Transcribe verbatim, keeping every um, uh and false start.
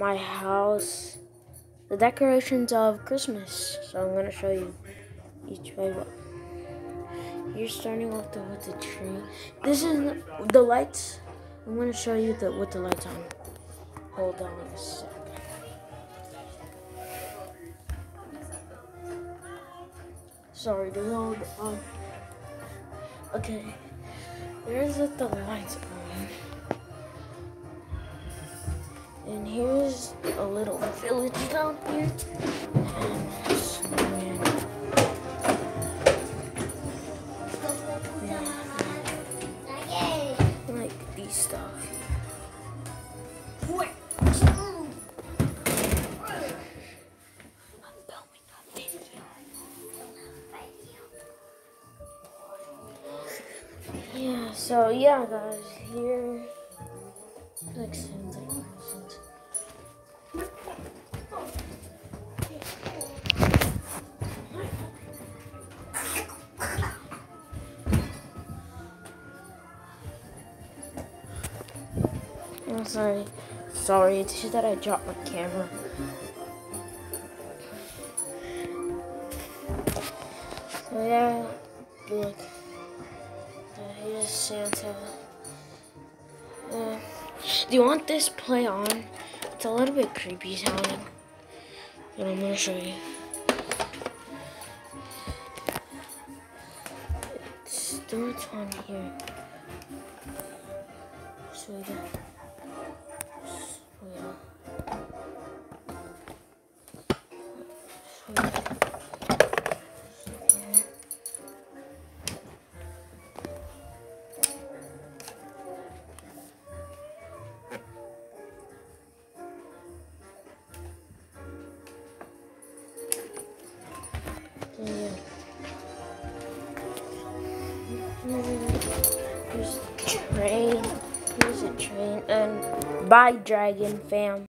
my house, the decorations of Christmas. So I'm gonna show you each way. You're starting with the with the tree. This is the lights. I'm gonna show you the with the lights on. Hold on a sec. Sorry to hold on. Okay, there's with the lights on. And here's a little village down here. And snowman. Like these stuff. Yeah, so yeah guys, here like sounds like presents. I'm sorry. Sorry, it's just that I dropped my camera. So yeah, look. Uh, here's Santa. Uh, do you want this play on? It's a little bit creepy sounding, but I'm gonna show you. It starts on here. So yeah. So yeah. So yeah. Yeah. Here's a train. Here's a train. And bye, Dragon Fam.